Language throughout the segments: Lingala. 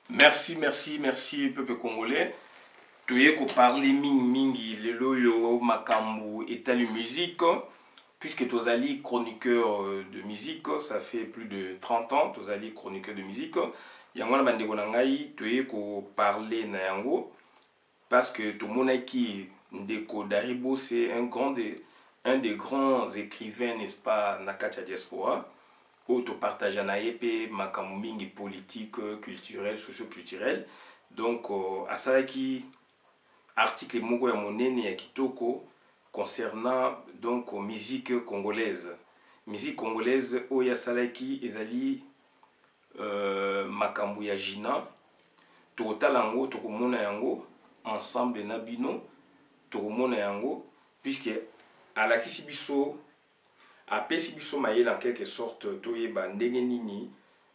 Merci, peuple congolais. Tu ko parler mingi lelo yo makambu etali musique puisque tozali chroniqueur de musique, ça fait plus de 30 ans tozali chroniqueur de musique. Yango na bandeko na ngai tu ko parler na yango parce que tout le monde qui Ndeko Daribo c'est un des grands écrivains, n'est-ce pas, Nakacha diaspora. Auto partage na yepe makambo mingi politique, culturel, socio-culturel. Donc asalaki article moko ya monene ya kitoko concernant donc musique congolaise. Musique congolaise oyo asalaki ezali makambo ya jina tokotala yango tokomona yango ensemble na bino tokomona yango puisque alakisi biso apesi biso mayele en quelque sorte toyeba ndenge nini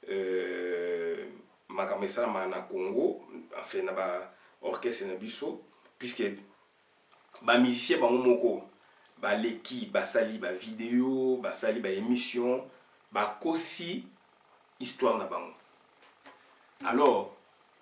makambo esalamaka na Congo enfin na ba orchestre na biso puisque ba musicien bango moko baleki basali ba vidéo basali ba émission bakosi histoire na bango. Alors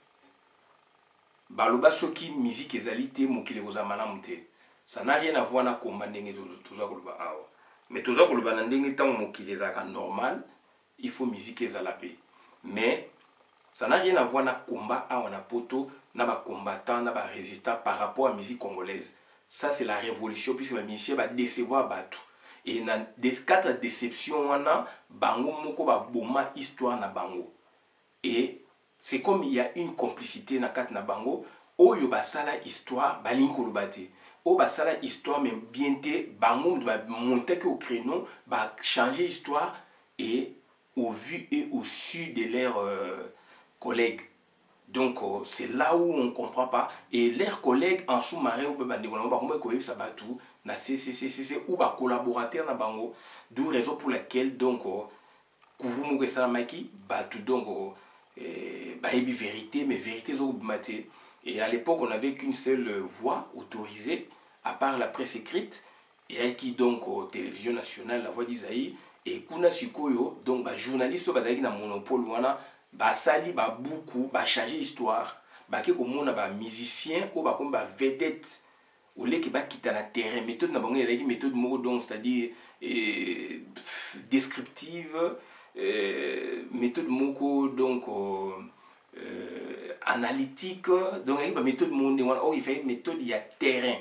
baloba soki musique ezali te mokili kozala malamu te, ça n'a rien à voir na komba ndenge tozwa koloba awa. Mais tozwa koloba na ndenge ntango mokili ezalaka normal, il faut musique ezala pe. Mais ça n'a rien à voir na combat awa na poto na ba combattant na ba résistant par rapport à la musique congolaise. Ça c'est la révolution puisque les musiciens va décevoir batou. Et dans des quatre déceptions wana bango moko ba boma histoire na bango. Et c'est comme il y a une complicité na kat na bango oyo basala histoire balingi koloba te. Oyo basala histoire mais bien te bango ba monter au créneau ba changer histoire et au vu et au su de leurs collègues. Donc c'est là où on ne comprend pas. Et leurs collègues en sous-marin ou ou collaborateurs na bango. D'où raison pour laquelle donc Kouvoumou Salamaki batu donc vérité mais vérité maté. Et à l'époque on n'avait qu'une seule voix autorisée à part la presse écrite et qui donc télévision nationale la voix d'Isaïe et kuna sikoyo donc journaliste bazaki na monopole wana basali ba beaucoup ba changer histoire ba ke komona ba musicien ou ba comme ba vedette au lieu que ba quitter na terrain méthode na bango yaki méthode moko donc c'est-à-dire descriptive méthode moko donc analytique donc ba méthode monde wana oh il fait méthode ya terrain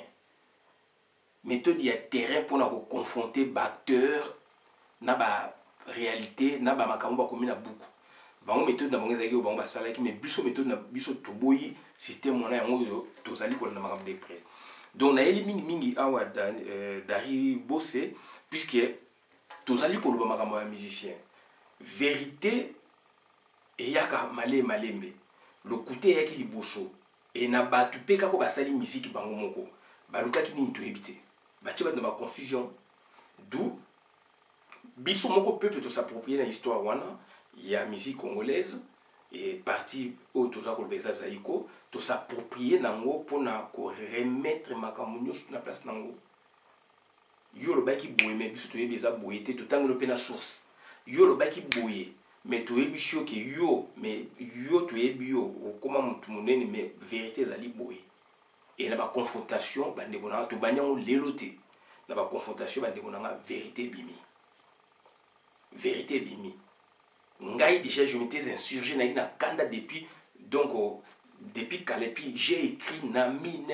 pour na confronter ba acteur na ba réalité na ba makambo ba komina beaucoup bango méthode na bango ezaki bango basalaki mais biso méthode na biso toboyi système wana yango tozali kolanda makambo de près. Donc na eli mingi awa dari bosse puisque tozali koloba makambo ya musicien vérité eyaka malembe le côté yaki liboso et na batu pe kako basali musique bango moko balukaki nini toyebite batie bato na ba confusion d'où biso moko peuple to s'approprier na histoire wana il y a musique congolaise et parti au toza kolbeza zaiko to s'approprier nango pona ko remettre makambo sur la place nango yo lo baki boye mais biso to yebeza boye te to tangelo pe na source yo lo baki boye mais to yebisho ke yo mais yo to yebio comment mutu munene mais vérité zali boye et na ba confrontation bandeko na to banyango lelote na ba confrontation bandeko na vérité bimi ngai déjà je m'étais insurgé na kanda depuis donc depuis Kalepi j'ai écrit na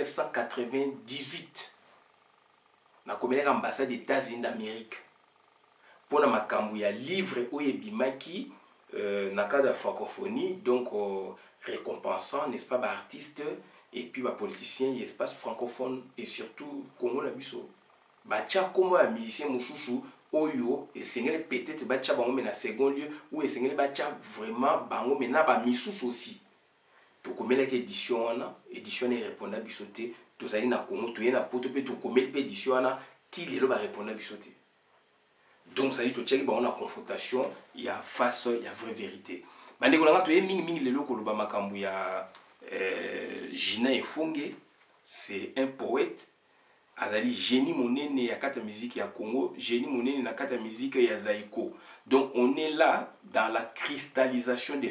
1998 na komeleka ambassade des États-Unis d'Amérique pour na makambu ya livre oye bimaki na cadre de francophonie donc récompensant n'est-ce pas ba artiste et puis ba politicien espace francophone et surtout Congo na biso ba tia comme un musicien mususu oyo et sengeli peut-être ba tia bango mais na second lieu ou sengeli ba tia vraiment bango mais na ba misusu aussi to komela ke édition wana édition ne répondre bisoté to zali na Congo to yena poto pe to komela édition wana ti lelo ba répondre bisoté. Donc ça dit to check ba on a confrontation il y a face il y a vraie vérité bandeko na to ye mingi lelo ko loba makambu ya Gina Efonge c'est un poète azali génie monene ya kata musique ya Congo, génie monene na kata musique ya Zaïko. Donc on est là dans la cristallisation des faits.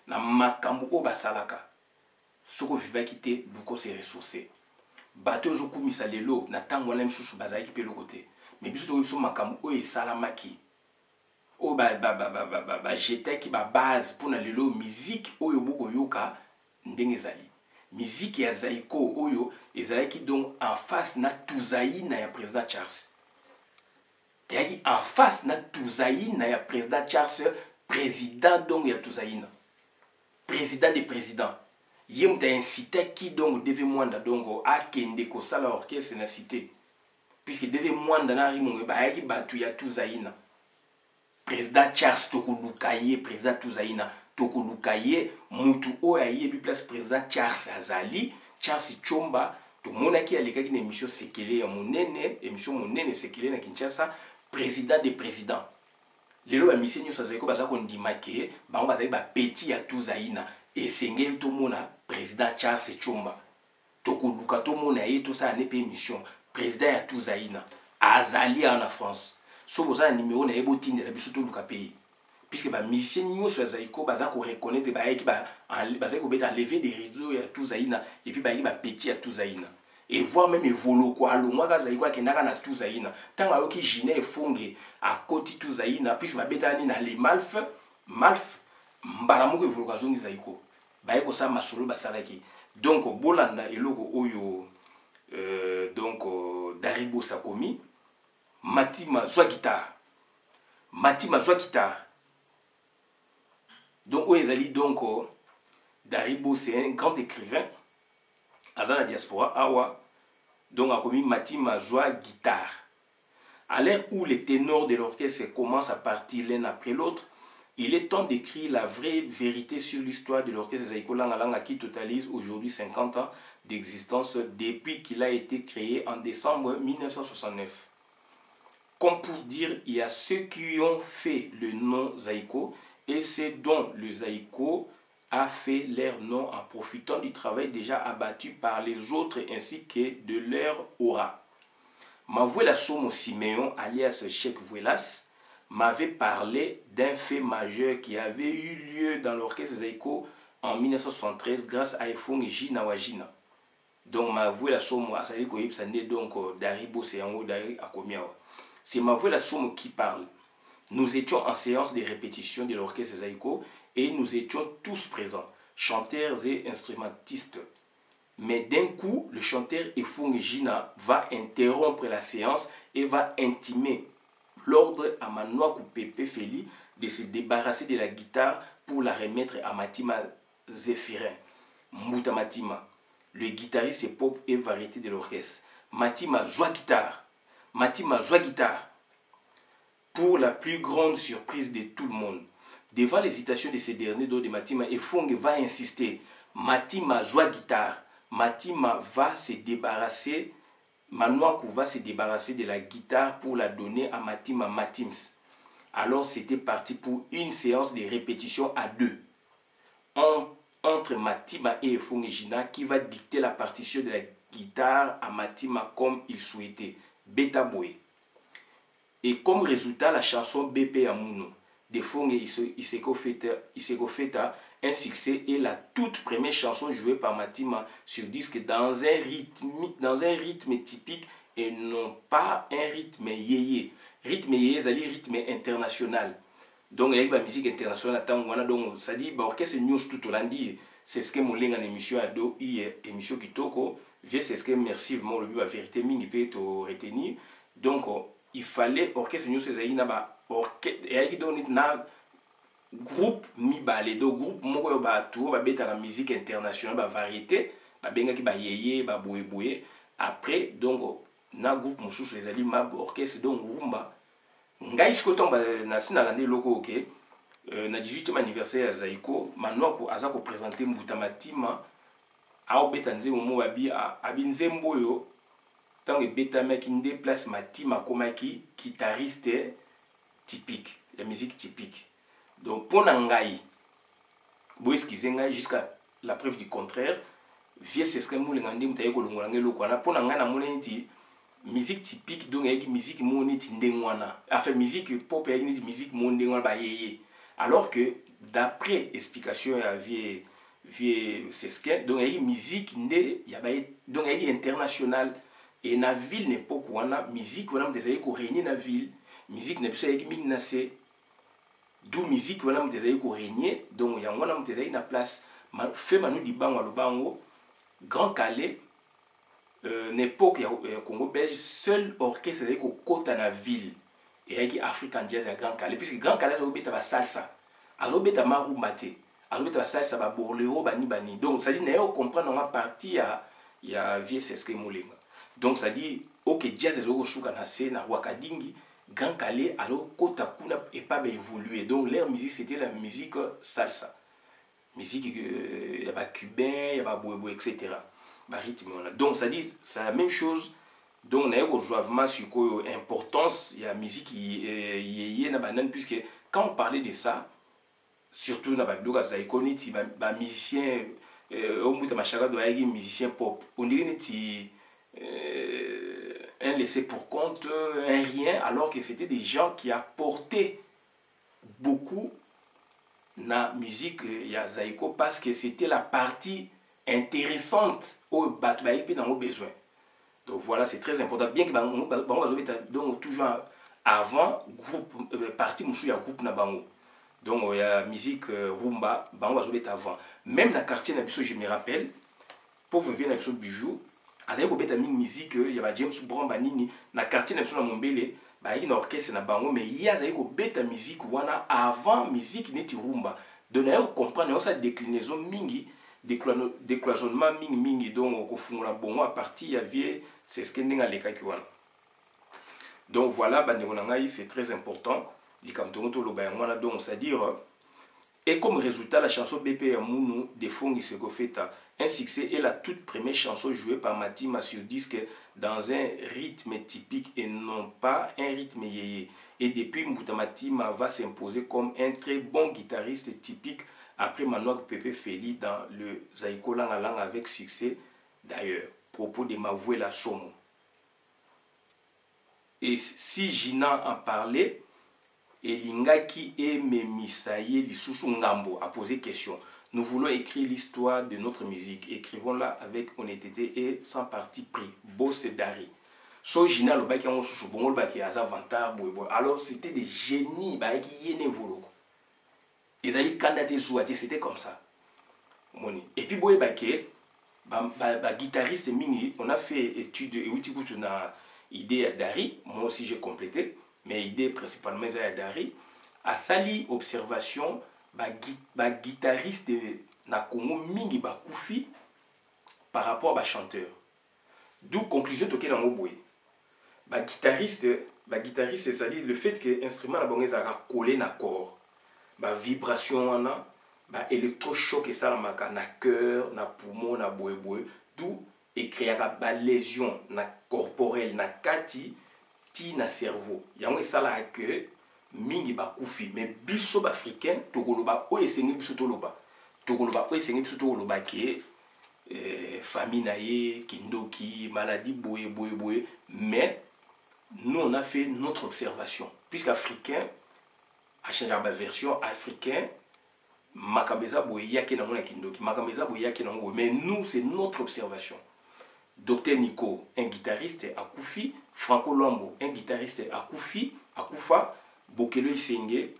na makambo o basalaka soko vivaki te buko se ressourcer bato zo kumisa lelo na tango wana msusu bazalaki pe lokote mais biso to biso makambo o esalamaki o ba jetaki ba base pour na lelo musique oyo boko yoka ndenge ezali musique ya Zaiko oyo ezalaki donc en face na Tuzaïna ya président Charles yaki en face na Tuzaïna ya président Charles président donc ya Tuzaïna président des présidents yem ta incité qui donc devait mwanda donc akende ko sala orchestre na cité puisque devait mwanda na rimongo ba yaki batu ya Tuzaïna président Charles Tokolukaye président Tuzaïna Tokolukaye mutu oya yebi place président Charles Azali Charles Chomba to monaki alekaki na émission sekele ya monene émission monene sekele na Kinshasa président des présidents lelo ba mission nyo sazeko baza ko ndimake bango bazali ba petit ya Tuzaïna et sengeli to mona président Charles Chomba Tokoluka to mona ye to sa ne pe émission président ya Tuzaïna Azali en France so boza na numéro na yebo tinde la biso to luka pays puisque ba musicien nyonso ya Zaiko baza ko reconnaître ba yaki baza ko beta lever des rideaux ya Tuzaïna et puis ba yaki ba petit ya Tuzaïna et voir même évolo quoi alongwa ka Zaiko akendaka na Tuzaïna tanga yoki Giné efonge à côté Tuzaïna puisque ba beta ni na les malf mbala moko évolo ka zongi Zaiko ba yeko sa masolo basalaki donc bolanda eloko oyo donc Daribo Sakomi Matima joue guitare. Matima joue guitare. Donc, Oezali, donc, Daribo, c'est un grand écrivain. Azan la diaspora, Awa. Donc, a commis Matima joue guitare. À l'ère où les ténors de l'orchestre commencent à partir l'un après l'autre, il est temps d'écrire la vraie vérité sur l'histoire de l'orchestre Zaiko Langa qui totalise aujourd'hui 50 ans d'existence depuis qu'il a été créé en décembre 1969. Comme pour dire, il y a ceux qui ont fait le nom Zaiko et ceux dont le Zaiko a fait leur nom en profitant du travail déjà abattu par les autres ainsi que de leur aura. Mavouela Somo Siméon, alias Cheikh Vuelas, m'avait parlé d'un fait majeur qui avait eu lieu dans l'orchestre Zaiko en 1973 grâce à Efong Jina Wajina. Donc Mavouela Somo Asali Koyib Sande donc Daribo Seyango Dari Akomiawa. C'est Mavouela Somo qui parle. Nous étions en séance de répétition de l'orchestre Zaiko et nous étions tous présents, chanteurs et instrumentistes. Mais d'un coup, le chanteur Efong Jina va interrompre la séance et va intimer l'ordre à Manoa Pepe Feli de se débarrasser de la guitare pour la remettre à Matima Zéphirin. Mouta Matima, le guitariste pop et variété de l'orchestre. Matima joue guitare. Matima joue guitare. Pour la plus grande surprise de tout le monde, devant l'hésitation de ces derniers de Matima, Efong va insister. Matima joue guitare. Matima va se débarrasser. Manoaku va se débarrasser de la guitare pour la donner à Matima Matims. Alors c'était parti pour une séance de répétition à deux. Entre Matima et Efong Jina qui va dicter la partition de la guitare à Matima comme il souhaitait. Beta Boy. Et comme résultat, la chanson BP Amuno d'Efong Iseko Feta, un succès et la toute première chanson jouée par Matima sur disque dans un rythme typique et non pas un rythme yéyé. Rythme yéyé, c'est-à-dire rythme international. Donc, il y a la musique internationale, donc, ça dit, orchestre news tout au lundi, c'est ce que mon lien en émission à dos, émission qui toko, c'est ce que merci, mon le but, la vérité, mingi peut te retenir. Donc, il fallait orchestre news, c'est-à-dire, il y a groupe mibale do groupe moko ba tour ba beta la musique internationale ba variété ba benga ki ba yeye ba boye après donc na groupe mususu les ali ma orchestre donc rumba ngai sikotomba na sina lande loko OK na 18e anniversaire ya Zaiko Manoaku aza ko présenter Mbuta Matima a beta nzembo mo babi abi nzembo yo tango beta maki nde place Matima komaki guitariste typique la musique typique. Donc, pour Nangaï, vous excusez jusqu'à la preuve du contraire, vieux c'est ce que nous avons pour Nangaï, musique typique, donc musique monite ndengwana. Enfin, musique pop, musique mondengwana ba yeye. alors que d'après explication ya vie Sesquin, donc il y a musique donc il y a international et na ville n'époque wana musique wana mtezali ko régner na ville musique na biso yaki mingi na se d'où musique wana mtezali ko régner donc yango wana mtezali na place fait manu dibango alobango Grand Calais n'époque ya Congo belge seul orchestre ezali ko kota na ville et yaki African Jazz à Grand Calais puisque Grand Calais azobeta ba salsa azobeta marumba te azobeta ba salsa ba bolero bani donc ça dit na yo comprendre nga partie ya vie Sesquin Molenga. Donc ça dit ok jazz ezoko shuka na se na Wakadingi Grand Calais alors kota kuna et pas évoluer donc leur musique c'était la musique salsa musique ya ba cubain ya ba boebo etc ba rythme on a donc ça dit c'est la même chose donc na yo joavement sur importance ya musique yeye na banane puisque quand on parlait de ça surtout na ba bloga za ikoniti ba musicien on mbuta machaka do yaki musicien pop on dirait neti un laissé pour compte, un rien, alors que c'était des gens qui apportaient beaucoup na musique ya Zaïko parce que c'était la partie intéressante au batbaïpi dans nos besoins. Donc voilà, c'est très important. Bien que donc toujours avant groupe partie mouchou ya groupe na bango. Donc il y a musique rumba, bango avant. Même na quartier na biso je me rappelle, pauvre vient na biso bijou. Azali ko beta mingi musique ya ba James Brown banini na quartier na biso na Mombele ba yaki na orchestre na bango mais ya azali ko beta musique wana avant musique neti rumba donc na yo comprendre ça déclinaison mingi décloisonnement mingi donc ko fungola bongo à partir ya vie c'est ce que ndinga leka ki wana donc voilà bandeko na ngai c'est très important likamto to lo ba wana donc c'est à dire et comme résultat la chanson BP ya Munu de Fongi Sekofeta un succès est la toute première chanson jouée par Matima sur disque dans un rythme typique et non pas un rythme yéyé. Et depuis Mbuta Matima va s'imposer comme un très bon guitariste typique après Manoak Pepe Feli dans le Zaïko Langa Langa avec succès d'ailleurs. Propos de Mavouela Somo. Et si Gina en parlait, Elingaki et Memisaye Lisusu Ngambo a posé question. Nous voulons écrire l'histoire de notre musique. Écrivons-la avec honnêteté et sans parti pris. Boss Dari. So Gina le baki en chouchou bon le baki azavantar boy. Alors c'était des génies bah qui yene volo. Ils allaient candidater jouer c'était comme ça. Moni. Et puis boy baki ba guitariste mini on a fait étude et outil pour na idée à Dari. Moi aussi j'ai complété mais idée principalement à Dari a sali observation ba guitariste na Congo mingi ba koufi par rapport à chanteur. D'où conclusion toke dans boy. Ba guitariste c'est-à-dire le fait que instrument na bango ezaka collé na corps. Ba vibration wana, ba électrochoc et ça na cœur, na poumon, na boy. D'où créera ba lésion na corporelle na kati ti na cerveau. Yango ça la que mingi ba koufi mais biso ba africain tokoloba o esengi biso toloba biso toloba ke famille na ye kindoki maladie boye mais nous on a fait notre observation puisqu'africain a changé la version africain makabeza boye yake na mona kindoki makabeza boye yake na mais nous c'est notre observation. Docteur Nico un guitariste à Koufi, Franco Lambo un guitariste à Koufi à Koufa Bokelo Isenge,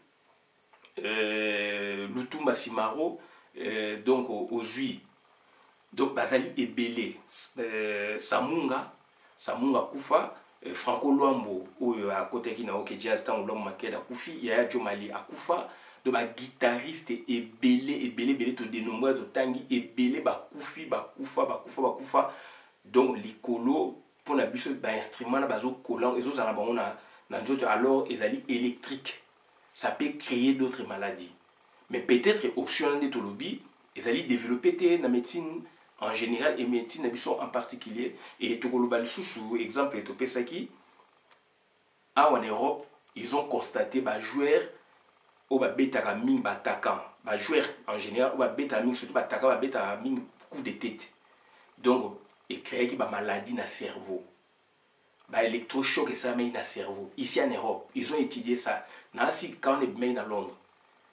Lutumba Simaro, donc au Jui, donc Bazali et Belé, Samunga Koufa, Franco Luambo, à côté qui n'a aucun jazz, tant ou Makeda Koufi, Yaya Jomali à Koufa, donc ba guitariste et Belé, te dénommer de Tangi et Belé, ba Koufa, donc l'icolo, pour la biche, ba instrument, na bazo collant, et autres en a alors ils allaient électrique ça peut créer d'autres maladies mais peut-être option de tolobi ils allaient développer la médecine en général et médecine en particulier et tokoloba chouchou exemple et topesaki en Europe ils ont constaté ba joueur au ba beta ming ba attaquant ba joueur en général au ba beta ming surtout ba attaquant ba beta ming coup de tête donc et créer qui ba maladie na cerveau. Bah, électrochoc et ça met dans le cerveau. Ici en Europe, ils ont étudié ça. Nancy, quand on est bien à Londres,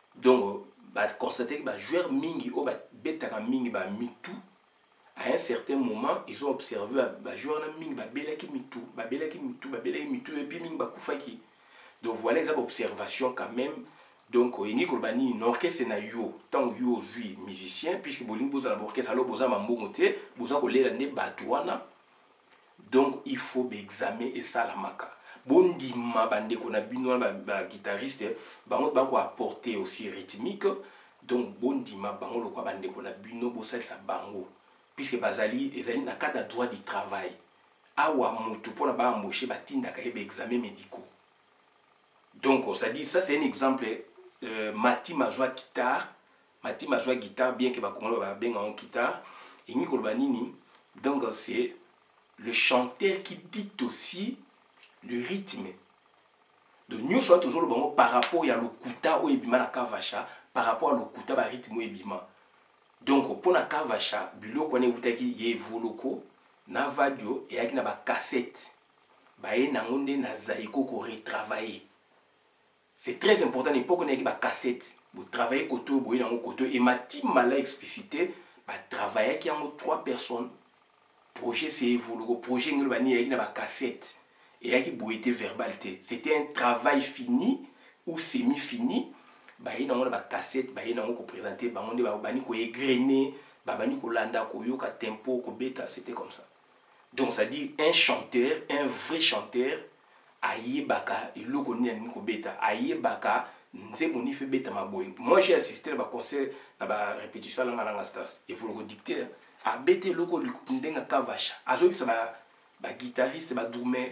donc constaté que ba joueur mingi o ba betaka mingi ba mitu à un certain moment ils ont observé ba joueur na mingi ba belaki mitu et puis mingi ba kufaki. Donc voilà les observations quand même. Donc il y a orchestre na yo tant yo joue musicien puisque bolingo boza na orchestre alors boza mambongo te boza kolela ne batwana. Donc il faut examiner et ça la maka. Bondima bande qu'on a bino ba guitariste bango ba ko apporter aussi rythmique. Donc bondima bango lo ko bande qu'on a bino bosa sa bango puisque bazali ezali na cadre droit du travail. Awa mutu pona ba embaucher batinda ka ebe examen médicaux. Donc ça dit ça c'est un exemple Mati Majwa guitare bien que ba kongolo ba benga en guitare et ni kolbanini. Donc c'est le chanteur qui dicte aussi le rythme. Donc nous sommes toujours le bon par rapport à l'okuta ou ebima na kavacha par rapport à l'okuta ba rythme ou ebima. Donc pour la kavacha bilo kone utaki ye voloko na vadio et avec na ba cassette ba e na ngonde na zaiko ko retravailler. C'est très important il faut qu'on ait ba cassette vous travailler koto boye na koto et ma team m'a explicité ba travailler qui en 3 personnes. Projet c'est le projet ngolbani avec na cassette et avec boité verbalité. C'était un travail fini ou semi fini. Ba ina ngona ba cassette ba ina ngoko présenter ba ngonde ba bani ko égrener ba bani ko landa ko yoka tempo ko beta, c'était comme ça. Donc ça dit un chanteur, un vrai chanteur ayebaka eloko nini ko beta ayebaka nzeboni fait beta maboy. Moi j'ai assisté à ba concert na ba répétition la ngana stas et vous le dicter a bete loko ndenga kavacha azobisa ba guitariste ba drummer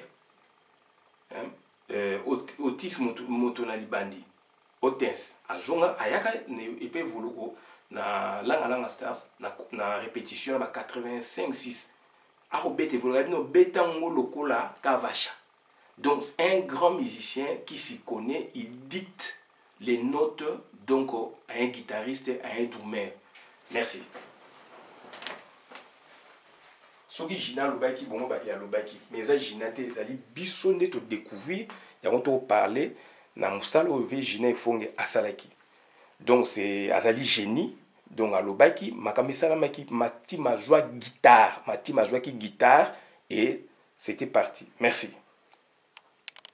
Otis moto na libandi Otis azonga ayaka epe voloko na langa stars na répétition ba 85 6 a bete voloko no beta ngoloko la kavacha. Donc un grand musicien qui s'y connaît, il dicte les notes donc à un guitariste, à un drummer. Merci. Soki jina lobaki bongo ba ya lobaki mais ça jina te ezali biso nde to découvrir yango to parler na musala oyo jina ifonge asalaki. Donc c'est azali génie donc alobaki makamesala maki Mati Majwa guitare et c'était parti. Merci.